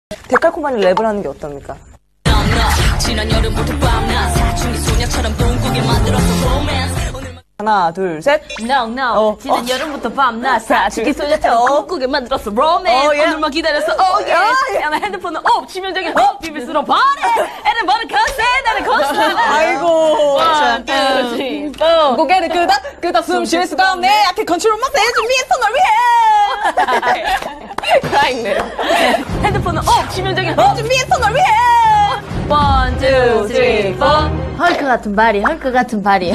데칼코마니 랩을 하는 게 어떻습니까? 지난 여름부터 밤낮 사춘기 소녀처럼 꿈꾸게 만들었어 로맨스. 하나, 둘, 셋. No. 지난 여름부터 밤낮 사춘기 소녀처럼 꿈꾸게 만들었어 로맨스. 오늘만 기다렸어. 야, 나 핸드폰은 치명적인 비밀스러운 party. 애는 뭐는 컨셉, 나는 컨셉. 아이고. One, two, three, four. 고개를 끄덕 숨 쉴 수가 없네. 약해 컨트롤 못해. 준비했어 널 위해. 다행이네요. 핸드폰은 치명적인 준비했어 널 위해. One, two, three, four. 헐크 같은 발이, 헐크 같은 발이.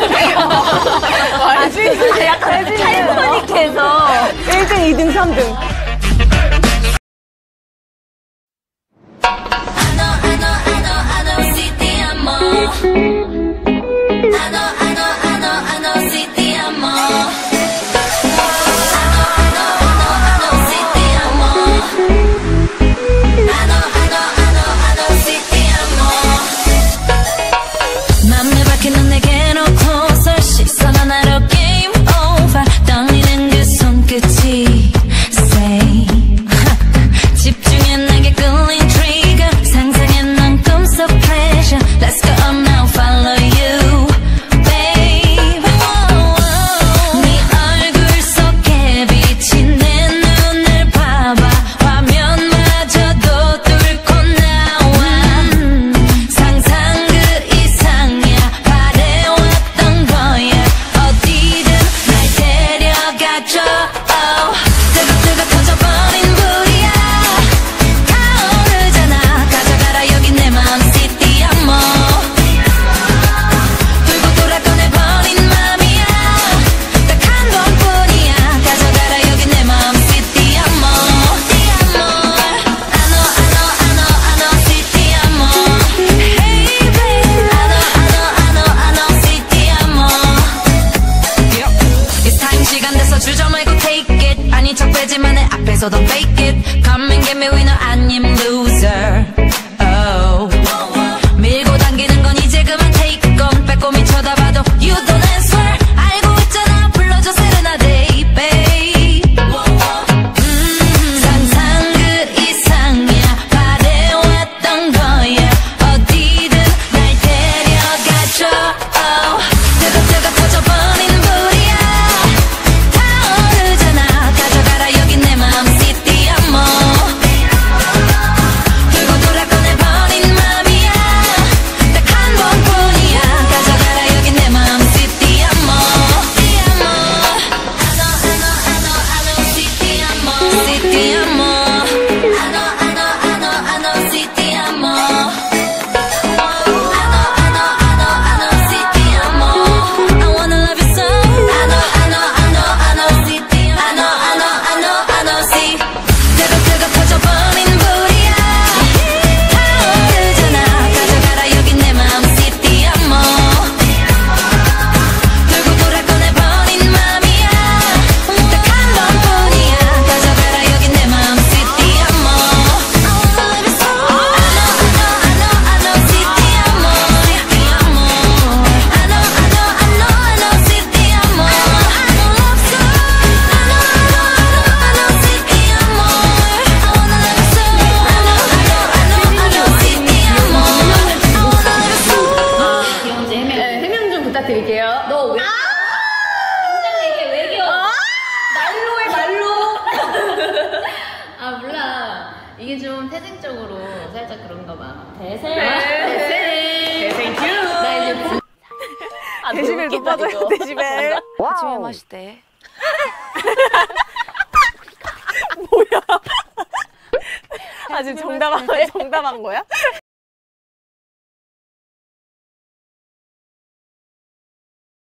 약간 타이타닉해서 1등, 2등, 3등. So don't fake it. Come and get me winner 아님 loser. Oh. 밀고 당기는 건 이제 그만 take 건 빼꼼히 쳐다봐도 you don't answer. 알고 있잖아 불러줘 세레나데 babe. 상상 그 이상이야 바래왔던 거야. 어디든 날 데려가줘. Oh. 뜨겁뜨겁 터져버리는 불이야. 타오르잖아 가져가라 여긴 내 맘. 부탁드릴게요. 너 왜? 굉장히 이게 왜 귀여워? 말로해 말로. 아 몰라. 이게 좀 태생적으로 살짝 그런가 봐. 태생. 태생 큐. 나 이제 데시벨 높아져요. 데시벨. 아침에 맛있대. 뭐야? 아 지금 정답한 거야?